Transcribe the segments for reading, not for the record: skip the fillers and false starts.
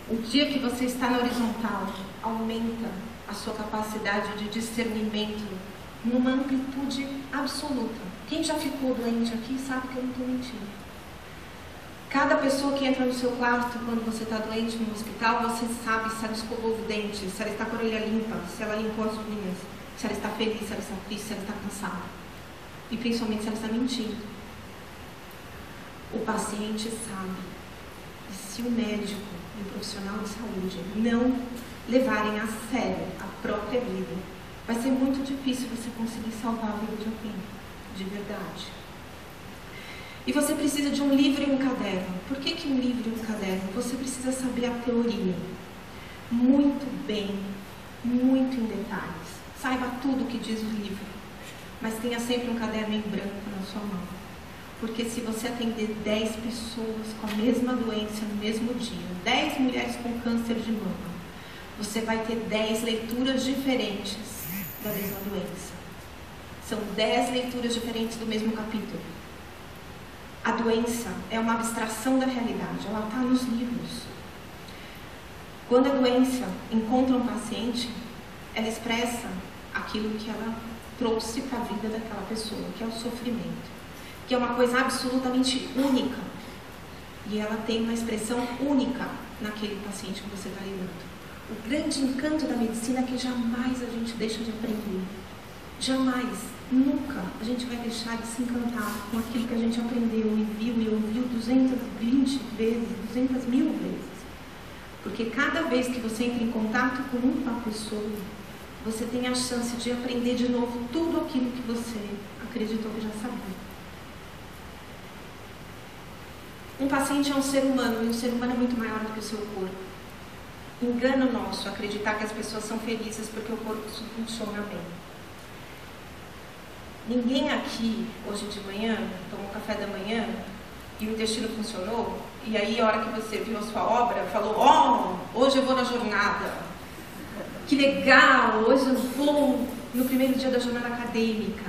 O dia que você está na horizontal, aumenta a sua capacidade de discernimento numa amplitude absoluta. Quem já ficou doente aqui sabe que eu não estou mentindo. Cada pessoa que entra no seu quarto quando você está doente no hospital, você sabe se ela escovou os dentes, se ela está com a orelha limpa, se ela limpou as unhas, se ela está feliz, se ela está triste, se ela está cansada. E principalmente se ela está mentindo. O paciente sabe. E se o médico e o profissional de saúde não levarem a sério a própria vida, vai ser muito difícil você conseguir salvar a vida de alguém, de verdade. E você precisa de um livro e um caderno. Por que um livro e um caderno? Você precisa saber a teoria. Muito bem, muito em detalhes. Saiba tudo o que diz o livro. Mas tenha sempre um caderno em branco na sua mão. Porque se você atender 10 pessoas com a mesma doença no mesmo dia, 10 mulheres com câncer de mama, você vai ter 10 leituras diferentes da mesma doença. São 10 leituras diferentes do mesmo capítulo. A doença é uma abstração da realidade, ela está nos livros. Quando a doença encontra um paciente, ela expressa aquilo que ela trouxe para a vida daquela pessoa, que é o sofrimento, que é uma coisa absolutamente única. E ela tem uma expressão única naquele paciente que você está lidando. O grande encanto da medicina é que jamais a gente deixa de aprender. Jamais, nunca a gente vai deixar de se encantar com aquilo que a gente aprendeu e viu e ouviu 220 vezes, 200 mil vezes. Porque cada vez que você entra em contato com uma pessoa, você tem a chance de aprender de novo tudo aquilo que você acreditou que já sabia. Um paciente é um ser humano, e um ser humano é muito maior do que o seu corpo. Engano nosso acreditar que as pessoas são felizes porque o corpo funciona bem. Ninguém aqui, hoje de manhã, tomou café da manhã e o intestino funcionou, e aí a hora que você viu a sua obra, falou, hoje eu vou na jornada. Que legal, hoje eu vou no primeiro dia da jornada acadêmica.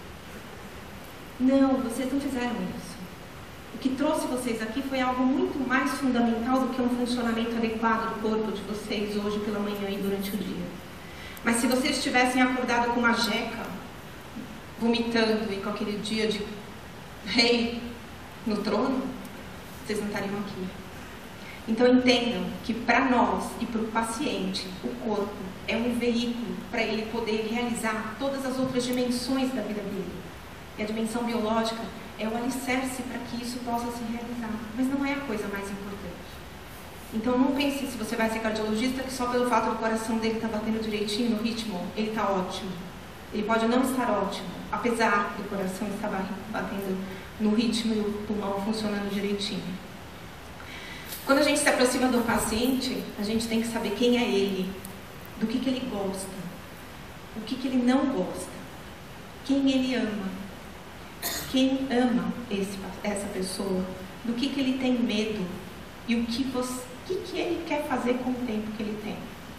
Não, vocês não fizeram isso. O que trouxe vocês aqui foi algo muito mais fundamental do que um funcionamento adequado do corpo de vocês hoje pela manhã e durante o dia. Mas se vocês tivessem acordado com uma jeca, vomitando e com aquele dia de rei no trono, vocês não estariam aqui. Então entendam que para nós e para o paciente, o corpo é um veículo para ele poder realizar todas as outras dimensões da vida dele. E a dimensão biológica é o alicerce para que isso possa se realizar, mas não é a coisa mais importante. Então não pense, se você vai ser cardiologista, que só pelo fato do coração dele estar batendo direitinho no ritmo, ele está ótimo. Ele pode não estar ótimo, apesar do coração estar batendo no ritmo e o pulmão funcionando direitinho. Quando a gente se aproxima do paciente, a gente tem que saber quem é ele, do que ele gosta, o que ele não gosta, quem ele ama, quem ama essa pessoa, do que ele tem medo e o que ele quer fazer com o tempo que ele tem.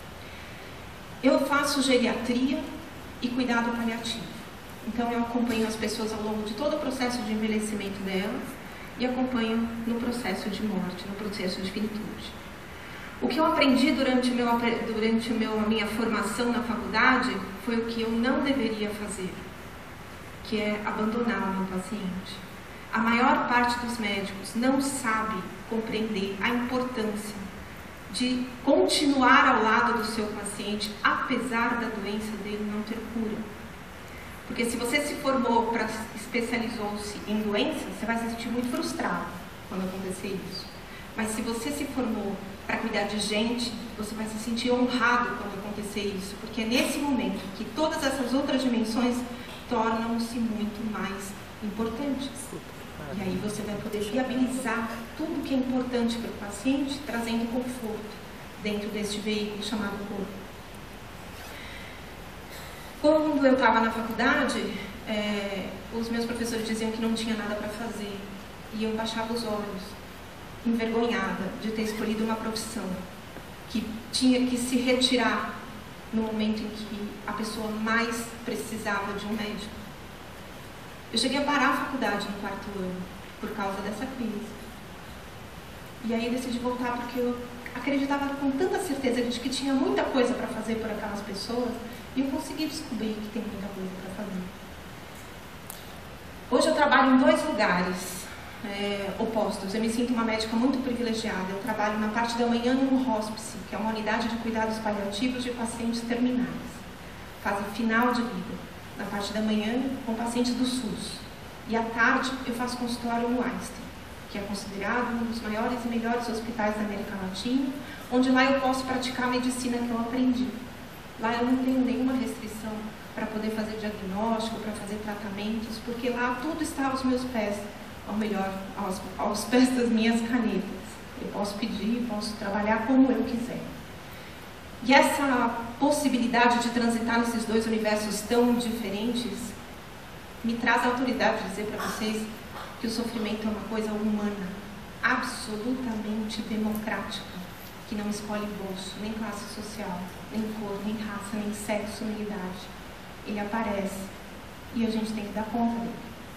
Eu faço geriatria e cuidado paliativo. Então eu acompanho as pessoas ao longo de todo o processo de envelhecimento delas e acompanho no processo de morte, no processo de finitude. O que eu aprendi durante a minha formação na faculdade foi o que eu não deveria fazer, que é abandonar o meu paciente. A maior parte dos médicos não sabe compreender a importância de continuar ao lado do seu paciente, apesar da doença dele não ter cura. Porque se você se formou, especializou-se em doença, você vai se sentir muito frustrado quando acontecer isso. Mas se você se formou para cuidar de gente, você vai se sentir honrado quando acontecer isso, porque é nesse momento que todas essas outras dimensões tornam-se muito mais importantes. E aí você vai poder viabilizar tudo que é importante para o paciente, trazendo conforto dentro deste veículo chamado corpo. Quando eu estava na faculdade, os meus professores diziam que não tinha nada para fazer. E eu baixava os olhos, envergonhada de ter escolhido uma profissão que tinha que se retirar no momento em que a pessoa mais precisava de um médico. Eu cheguei a parar a faculdade no 4º ano, por causa dessa crise. E aí eu decidi voltar porque eu acreditava com tanta certeza de que tinha muita coisa para fazer por aquelas pessoas, e eu consegui descobrir que tem muita coisa para fazer. Hoje eu trabalho em 2 lugares opostos. Eu me sinto uma médica muito privilegiada. Eu trabalho na parte da manhã num hospice, que é uma unidade de cuidados paliativos de pacientes terminais, fase final de vida. Na parte da manhã, com pacientes do SUS. E à tarde, eu faço consultório no Einstein, que é considerado um dos maiores e melhores hospitais da América Latina, onde lá eu posso praticar a medicina que eu aprendi. Lá eu não tenho nenhuma restrição para poder fazer diagnóstico, para fazer tratamentos, porque lá tudo está aos meus pés, ou melhor, aos pés das minhas canetas. Eu posso pedir, posso trabalhar como eu quiser. E essa possibilidade de transitar nesses 2 universos tão diferentes me traz a autoridade de dizer para vocês que o sofrimento é uma coisa humana, absolutamente democrática, que não escolhe bolso, nem classe social, nem cor, nem raça, nem sexo, nem idade. Ele aparece e a gente tem que dar conta dele.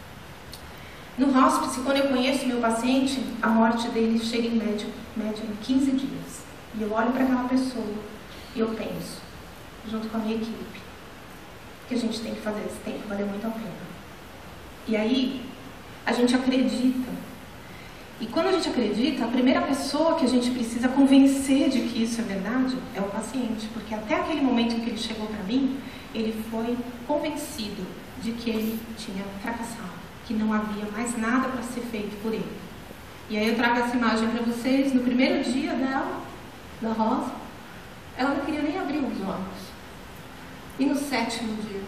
No hospice, quando eu conheço meu paciente, a morte dele chega em média em 15 dias. E eu olho para aquela pessoa e eu penso, junto com a minha equipe, que a gente tem que fazer, isso tem que valer muito a pena. E aí, a gente acredita. E quando a gente acredita, a primeira pessoa que a gente precisa convencer de que isso é verdade é o paciente. Porque até aquele momento em que ele chegou para mim, ele foi convencido de que ele tinha fracassado, que não havia mais nada para ser feito por ele. E aí eu trago essa imagem para vocês. No primeiro dia dela, da Rosa, ela não queria nem abrir os olhos. E no 7º dia,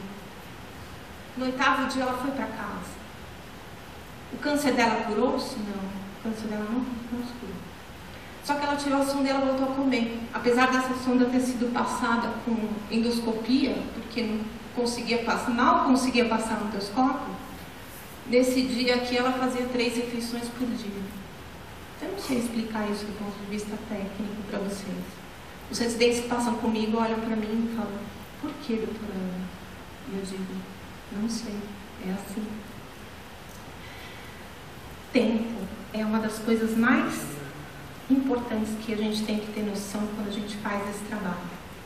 no 8º dia, ela foi para casa. O câncer dela curou-se? Não. O câncer dela não se curou. Só que ela tirou a sonda e ela voltou a comer. Apesar dessa sonda ter sido passada com endoscopia, porque não conseguia passar, mal conseguia passar no endoscópio, nesse dia aqui ela fazia 3 refeições por dia. Eu não sei explicar isso do ponto de vista técnico para vocês. Os residentes que passam comigo olham para mim e falam, por que, doutora Ana? E eu digo, não sei, é assim. Tempo é uma das coisas mais importantes que a gente tem que ter noção quando a gente faz esse trabalho.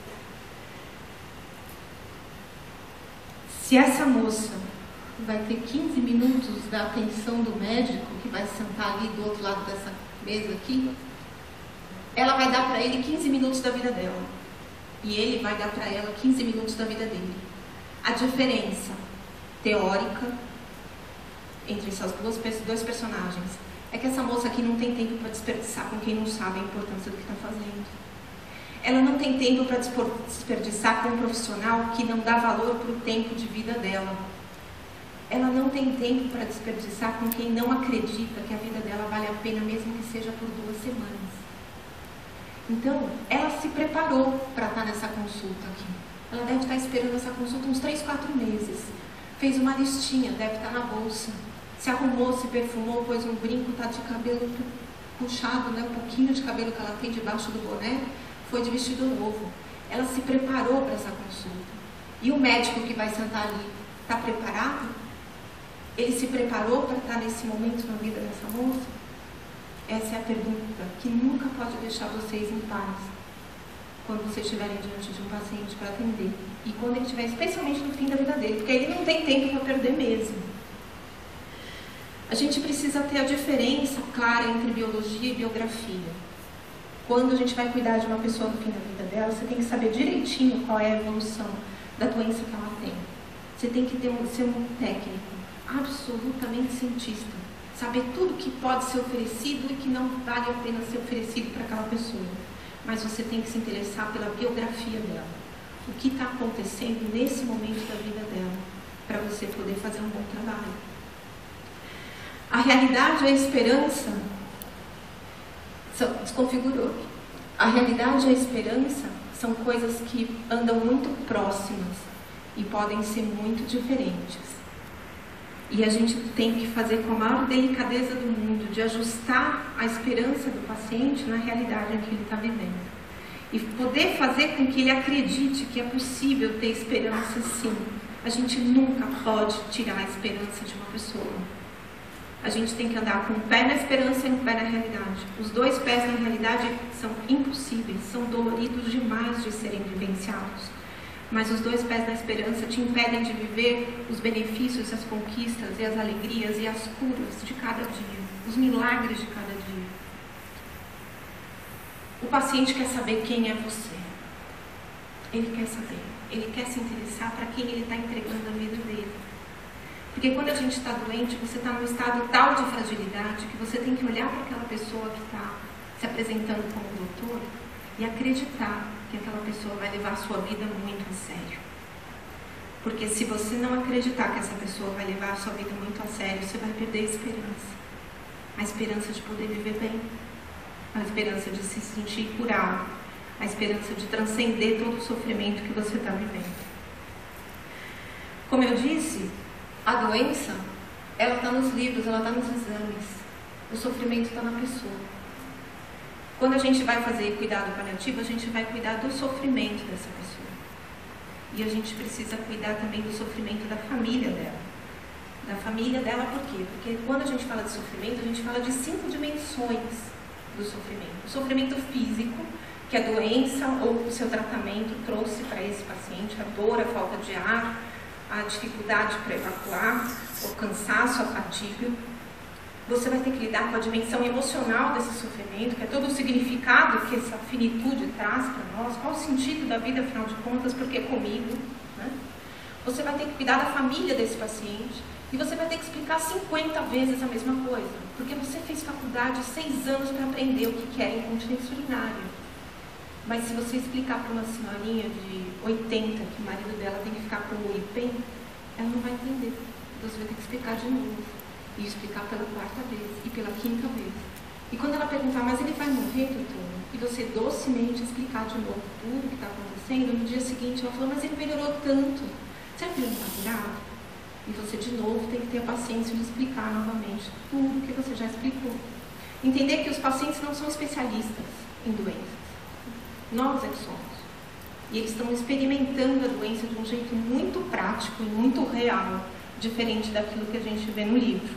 Se essa moça vai ter 15 minutos da atenção do médico, que vai sentar ali do outro lado dessa mesa aqui, ela vai dar para ele 15 minutos da vida dela. E ele vai dar para ela 15 minutos da vida dele. A diferença teórica entre essas dois personagens é que essa moça aqui não tem tempo para desperdiçar com quem não sabe a importância do que está fazendo. Ela não tem tempo para desperdiçar com um profissional que não dá valor para o tempo de vida dela. Ela não tem tempo para desperdiçar com quem não acredita que a vida dela vale a pena, mesmo que seja por 2 semanas. Então, ela se preparou para estar nessa consulta aqui. Ela deve estar esperando essa consulta uns 3, 4 meses. Fez uma listinha, deve estar na bolsa. Se arrumou, se perfumou, pôs um brinco, está de cabelo puxado, né? Um pouquinho de cabelo que ela tem debaixo do boné, foi de vestido novo. Ela se preparou para essa consulta. E o médico que vai sentar ali, está preparado? Ele se preparou para estar nesse momento na vida dessa moça? Essa é a pergunta que nunca pode deixar vocês em paz quando vocês estiverem diante de um paciente para atender. E quando ele estiver especialmente no fim da vida dele, porque ele não tem tempo para perder mesmo. A gente precisa ter a diferença clara entre biologia e biografia. Quando a gente vai cuidar de uma pessoa no fim da vida dela, você tem que saber direitinho qual é a evolução da doença que ela tem. Você tem que ser um técnico, absolutamente cientista. Saber tudo que pode ser oferecido e que não vale a pena ser oferecido para aquela pessoa. Mas você tem que se interessar pela biografia dela. O que está acontecendo nesse momento da vida dela, para você poder fazer um bom trabalho. A realidade e a esperança desconfigurou. A realidade e a esperança são coisas que andam muito próximas e podem ser muito diferentes. E a gente tem que fazer com a maior delicadeza do mundo, de ajustar a esperança do paciente na realidade em que ele está vivendo. E poder fazer com que ele acredite que é possível ter esperança, sim. A gente nunca pode tirar a esperança de uma pessoa. A gente tem que andar com um pé na esperança e um pé na realidade. Os dois pés na realidade são impossíveis, são doloridos demais de serem vivenciados. Mas os dois pés na esperança te impedem de viver os benefícios, as conquistas e as alegrias e as curas de cada dia, os milagres de cada dia. O paciente quer saber quem é você. Ele quer saber. Ele quer se interessar para quem ele está entregando a vida dele. Porque quando a gente está doente, você está num estado tal de fragilidade que você tem que olhar para aquela pessoa que está se apresentando como doutor e acreditar que aquela pessoa vai levar a sua vida muito a sério. Porque se você não acreditar que essa pessoa vai levar a sua vida muito a sério, você vai perder a esperança. A esperança de poder viver bem. A esperança de se sentir curado. A esperança de transcender todo o sofrimento que você está vivendo. Como eu disse, a doença, ela está nos livros, ela está nos exames. O sofrimento está na pessoa. Quando a gente vai fazer cuidado paliativo, a gente vai cuidar do sofrimento dessa pessoa. E a gente precisa cuidar também do sofrimento da família dela. Da família dela, por quê? Porque quando a gente fala de sofrimento, a gente fala de 5 dimensões do sofrimento. O sofrimento físico, que a doença ou o seu tratamento trouxe para esse paciente, a dor, a falta de ar, a dificuldade para evacuar, o cansaço, a fadiga. Você vai ter que lidar com a dimensão emocional desse sofrimento, que é todo o significado que essa finitude traz para nós, qual o sentido da vida, afinal de contas, porque comigo, né? Você vai ter que cuidar da família desse paciente e você vai ter que explicar 50 vezes a mesma coisa, porque você fez faculdade 6 anos para aprender o que é incontinência urinária. Mas se você explicar para uma senhorinha de 80 que o marido dela tem que ficar com o olho bem, ela não vai entender. Você vai ter que explicar de novo. E explicar pela 4ª vez e pela 5ª vez. E quando ela perguntar, mas ele vai morrer, doutor? E você docemente explicar de novo tudo o que está acontecendo, no dia seguinte ela falou, mas ele melhorou tanto. Será que ele não está curado? E você de novo tem que ter a paciência de explicar novamente tudo o que você já explicou. Entender que os pacientes não são especialistas em doenças. Nós é que somos. E eles estão experimentando a doença de um jeito muito prático e muito real, diferente daquilo que a gente vê no livro.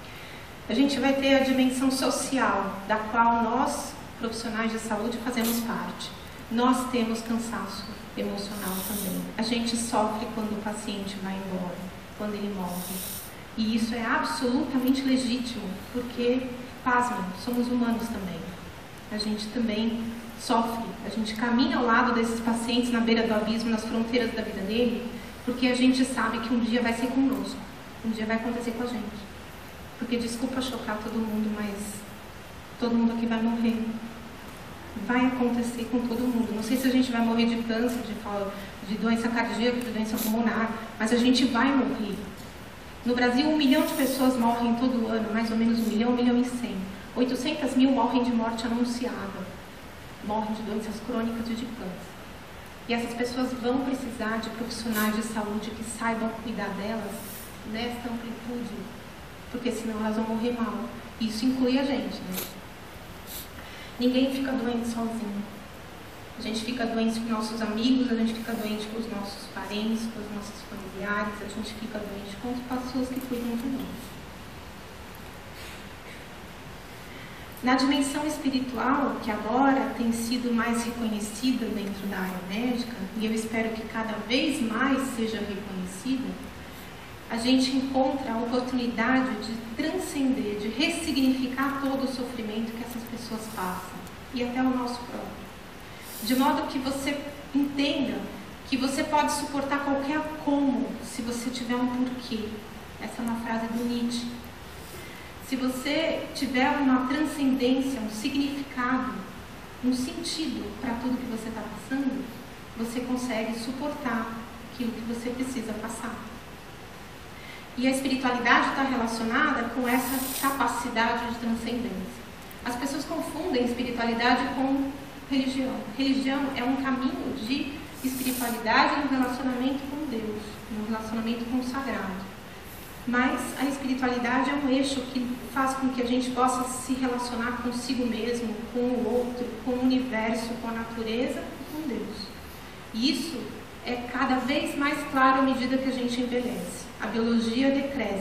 A gente vai ter a dimensão social, da qual nós, profissionais de saúde, fazemos parte. Nós temos cansaço emocional também. A gente sofre quando o paciente vai embora, quando ele morre. E isso é absolutamente legítimo, porque, pasmem, somos humanos também. A gente também sofre, a gente caminha ao lado desses pacientes na beira do abismo, nas fronteiras da vida dele, porque a gente sabe que um dia vai ser conosco, um dia vai acontecer com a gente. Porque, desculpa chocar todo mundo, mas todo mundo aqui vai morrer. Vai acontecer com todo mundo. Não sei se a gente vai morrer de câncer, de doença cardíaca, de doença pulmonar, mas a gente vai morrer. No Brasil, 1 milhão de pessoas morrem todo ano, mais ou menos 1 milhão, 1 milhão e 100. 800 mil morrem de morte anunciada. Morrem de doenças crônicas e de câncer. E essas pessoas vão precisar de profissionais de saúde que saibam cuidar delas nessa amplitude, porque senão elas vão morrer mal. Isso inclui a gente, né? Ninguém fica doente sozinho. A gente fica doente com nossos amigos, a gente fica doente com os nossos parentes, com os nossos familiares, a gente fica doente com as pessoas que cuidam de nós. Na dimensão espiritual, que agora tem sido mais reconhecida dentro da área médica, e eu espero que cada vez mais seja reconhecida, a gente encontra a oportunidade de transcender, de ressignificar todo o sofrimento que essas pessoas passam, e até o nosso próprio. De modo que você entenda que você pode suportar qualquer como se você tiver um porquê. Essa é uma frase do Nietzsche. Se você tiver uma transcendência, um significado, um sentido para tudo que você está passando, você consegue suportar aquilo que você precisa passar. E a espiritualidade está relacionada com essa capacidade de transcendência. As pessoas confundem espiritualidade com religião. Religião é um caminho de espiritualidade no relacionamento com Deus, no relacionamento com o sagrado. Mas a espiritualidade é um eixo que faz com que a gente possa se relacionar consigo mesmo, com o outro, com o universo, com a natureza e com Deus. E isso é cada vez mais claro à medida que a gente envelhece. A biologia decresce, a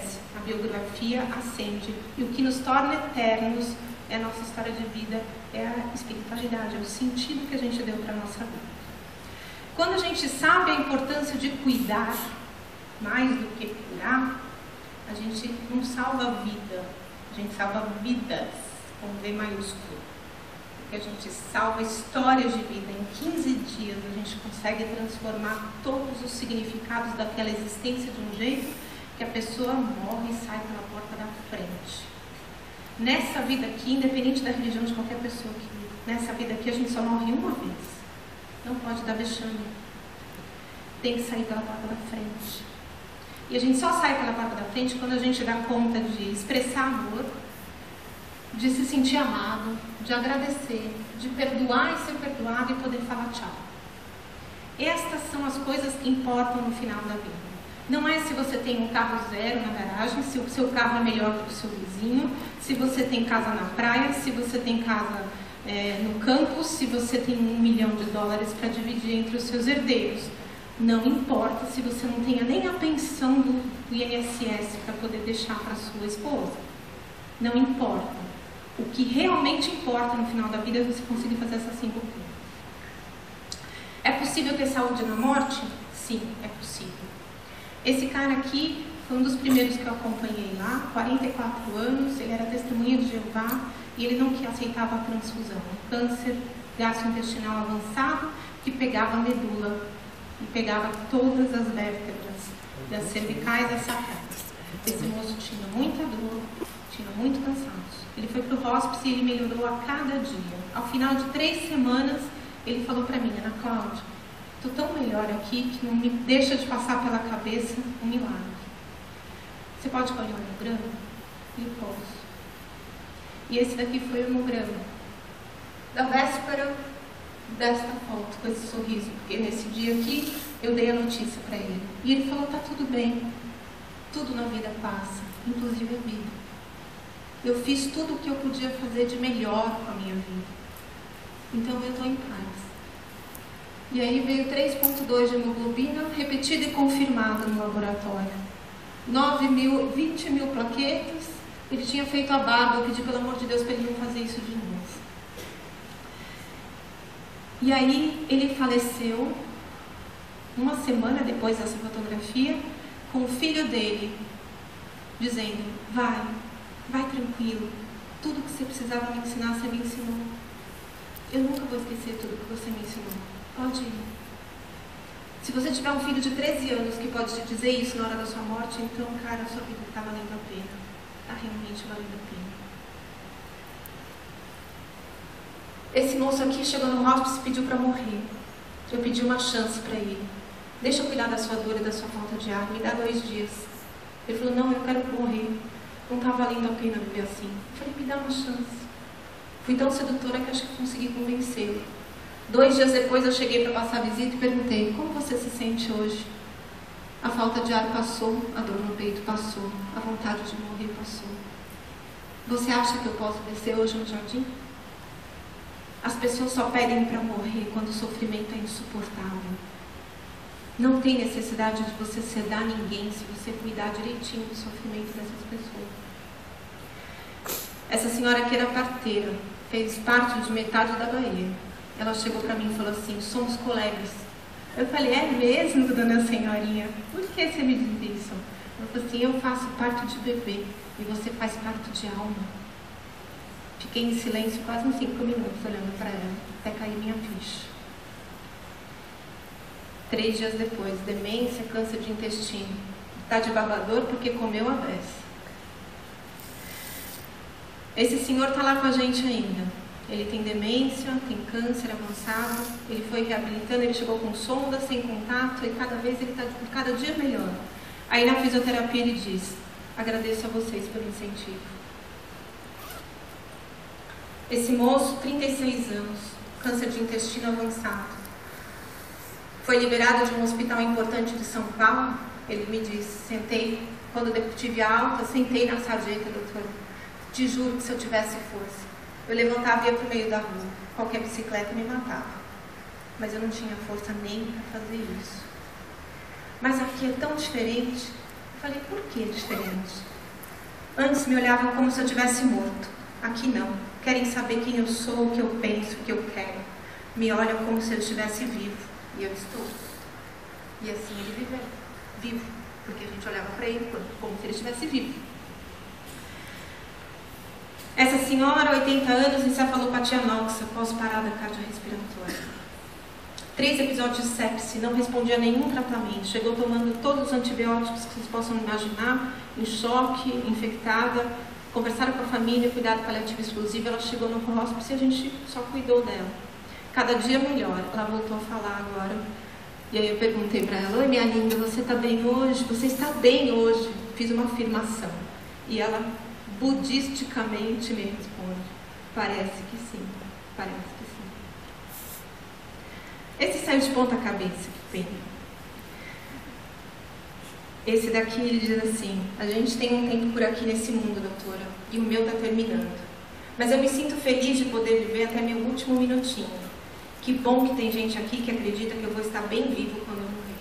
biografia ascende. E o que nos torna eternos é a nossa história de vida, é a espiritualidade, é o sentido que a gente deu para a nossa vida. Quando a gente sabe a importância de cuidar, mais do que curar, a gente não salva a vida, a gente salva vidas, com V maiúsculo. Porque a gente salva histórias de vida. Em 15 dias a gente consegue transformar todos os significados daquela existência de um jeito que a pessoa morre e sai pela porta da frente. Nessa vida aqui, independente da religião de qualquer pessoa aqui, nessa vida aqui a gente só morre uma vez. Não pode dar vexame. Tem que sair pela porta da frente. E a gente só sai pela porta da frente quando a gente dá conta de expressar amor, de se sentir amado, de agradecer, de perdoar e ser perdoado e poder falar tchau. Estas são as coisas que importam no final da vida. Não é se você tem um carro zero na garagem, se o seu carro é melhor que o seu vizinho, se você tem casa na praia, se você tem casa no campus, se você tem $1 milhão para dividir entre os seus herdeiros. Não importa se você não tenha nem a pensão do INSS para poder deixar para sua esposa. Não importa. O que realmente importa no final da vida é você conseguir fazer essas 5 coisas. É possível ter saúde na morte? Sim, é possível. Esse cara aqui foi um dos primeiros que eu acompanhei lá, 44 anos, ele era testemunha de Jeová e ele não aceitava a transfusão. Um câncer gastrointestinal avançado que pegava a medula e pegava todas as vértebras das cervicais e sacrais. Esse moço tinha muita dor, tinha muito cansaço. Ele foi para o hospice e ele melhorou a cada dia. Ao final de 3 semanas, ele falou para mim: Ana Cláudia, estou tão melhor aqui que não me deixa de passar pela cabeça um milagre. Você pode colher um hemograma? Eu posso. E esse daqui foi o hemograma da véspera desta foto, com esse sorriso, porque nesse dia aqui eu dei a notícia para ele. E ele falou: tá tudo bem, tudo na vida passa, inclusive a vida. Eu fiz tudo o que eu podia fazer de melhor com a minha vida. Então eu estou em paz. E aí veio 3,2 de hemoglobina, repetida e confirmada no laboratório. 20 mil plaquetas. Ele tinha feito a barba, eu pedi pelo amor de Deus para ele não fazer isso de novo. E aí ele faleceu 1 semana depois dessa fotografia, com o filho dele dizendo: vai tranquilo, tudo que você precisava me ensinar, você me ensinou. Eu nunca vou esquecer tudo que você me ensinou. Pode ir. Se você tiver um filho de 13 anos que pode te dizer isso na hora da sua morte, então, cara, a sua vida está valendo a pena. Está realmente valendo a pena. Esse moço aqui chegou no hospice e pediu para morrer. Eu pedi uma chance para ele. Deixa eu cuidar da sua dor e da sua falta de ar, me dá 2 dias. Ele falou: não, eu quero morrer. Não está valendo a pena viver assim. Eu falei: me dá uma chance. Fui tão sedutora que acho que consegui convencê-lo. 2 dias depois eu cheguei para passar a visita e perguntei: como você se sente hoje? A falta de ar passou, a dor no peito passou, a vontade de morrer passou. Você acha que eu posso descer hoje no jardim? As pessoas só pedem para morrer quando o sofrimento é insuportável. Não tem necessidade de você sedar ninguém se você cuidar direitinho do sofrimento dessas pessoas. Essa senhora aqui era parteira, fez parte de metade da Bahia. Ela chegou para mim e falou assim: somos colegas. Eu falei: é mesmo, dona senhorinha? Por que você me diz isso? Ela falou assim: eu faço parte de bebê e você faz parte de alma. Fiquei em silêncio quase uns 5 minutos olhando para ela, até cair minha ficha. 3 dias depois, demência, câncer de intestino. Está de babador porque comeu a beça. Esse senhor está lá com a gente ainda. Ele tem demência, tem câncer avançado, ele foi reabilitando, ele chegou com sonda, sem contato, e cada vez ele está cada dia melhor. Aí na fisioterapia ele diz: agradeço a vocês pelo incentivo. Esse moço, 36 anos, câncer de intestino avançado, foi liberado de um hospital importante de São Paulo. Ele me disse: sentei, quando eu tive alta, sentei na sarjeta, doutor. Te juro que se eu tivesse força, eu levantava e ia para o meio da rua. Qualquer bicicleta me matava. Mas eu não tinha força nem para fazer isso. Mas aqui é tão diferente. Eu falei: por que é diferente? Antes me olhavam como se eu tivesse morto. Aqui não. Querem saber quem eu sou, o que eu penso, o que eu quero. Me olham como se eu estivesse vivo. E eu estou. E assim ele viveu. Vivo. Porque a gente olhava para ele como se ele estivesse vivo. Essa senhora, 80 anos, encefalopatia anoxa, pós-parada cardiorrespiratória. 3 episódios de sepse, não respondia a nenhum tratamento. Chegou tomando todos os antibióticos que vocês possam imaginar, em choque, infectada. Conversaram com a família, cuidado paliativo exclusivo. Ela chegou no hospice e a gente só cuidou dela. Cada dia melhor. Ela voltou a falar agora. E aí eu perguntei para ela: oi, minha linda, você está bem hoje? Você está bem hoje? Fiz uma afirmação. E ela, budisticamente, me responde: parece que sim, parece que sim. Esse saiu de ponta cabeça, que pena. Esse daqui, ele diz assim: a gente tem um tempo por aqui nesse mundo, doutora, e o meu está terminando. Mas eu me sinto feliz de poder viver até meu último minutinho. Que bom que tem gente aqui que acredita que eu vou estar bem vivo quando eu morrer.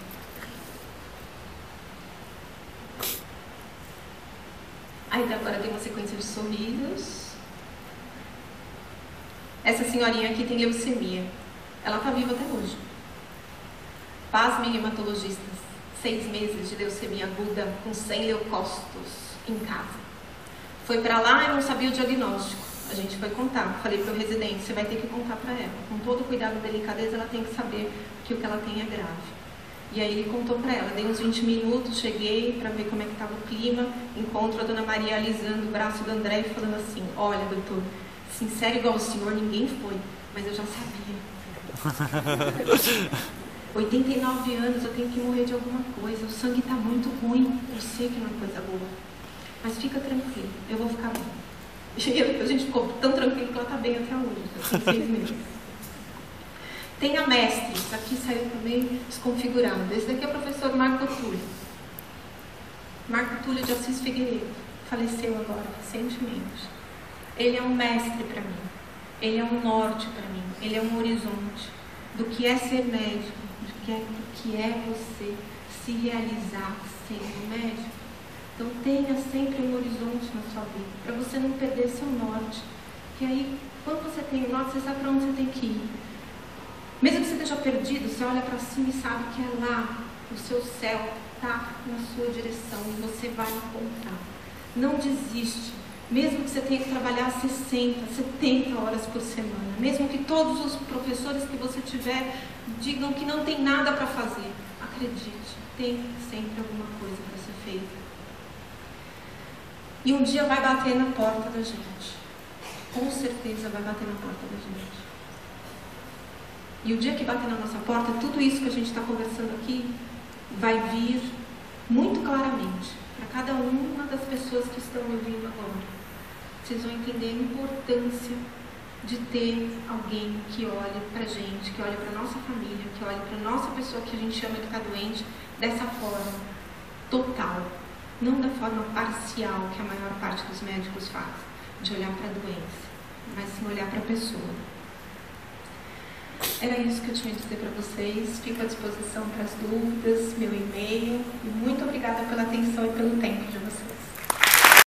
Aí agora tem uma sequência de sorrisos. Essa senhorinha aqui tem leucemia. Ela está viva até hoje. Pasmem, hematologistas. 6 meses de leucemia aguda com 100 leucócitos em casa. Foi para lá e não sabia o diagnóstico. A gente foi contar. Falei para o residente: você vai ter que contar para ela. Com todo cuidado e delicadeza, ela tem que saber que o que ela tem é grave. E aí ele contou para ela. Dei uns 20 minutos, cheguei para ver como é que estava o clima. Encontro a dona Maria alisando o braço do André e falando assim: olha, doutor, sincero igual o senhor, ninguém foi, mas eu já sabia. 89 anos, eu tenho que morrer de alguma coisa. O sangue está muito ruim. Eu sei que não é coisa boa. Mas fica tranquilo, eu vou ficar bem. E a gente ficou tão tranquilo que ela está bem até hoje. Tem 6 meses. Tem a mestre, isso aqui saiu também desconfigurado. Esse daqui é o professor Marco Túlio. Marco Túlio de Assis Figueiredo. Faleceu agora, recentemente. Ele é um mestre para mim. Ele é um norte para mim. Ele é um horizonte do que é ser médico, do que é você se realizar sendo médico. Então tenha sempre um horizonte na sua vida, para você não perder seu norte. Que aí, quando você tem o norte, você sabe para onde você tem que ir. Mesmo que você esteja perdido, você olha para cima e sabe que é lá, o seu céu está na sua direção e você vai encontrar. Não desiste. Mesmo que você tenha que trabalhar 60, 70 horas por semana, mesmo que todos os professores que você tiver digam que não tem nada para fazer, acredite, tem sempre alguma coisa para ser feita. E um dia vai bater na porta da gente. Com certeza vai bater na porta da gente. E o dia que bater na nossa porta, tudo isso que a gente está conversando aqui vai vir muito claramente para cada uma das pessoas que estão me ouvindo agora. Vocês vão entender a importância de ter alguém que olhe para a gente, que olhe para a nossa família, que olhe para a nossa pessoa que a gente ama que está doente, dessa forma total. Não da forma parcial que a maior parte dos médicos faz, de olhar para a doença, mas sim olhar para a pessoa. Era isso que eu tinha a dizer para vocês. Fico à disposição para as dúvidas, meu e-mail. E muito obrigada pela atenção e pelo tempo de vocês.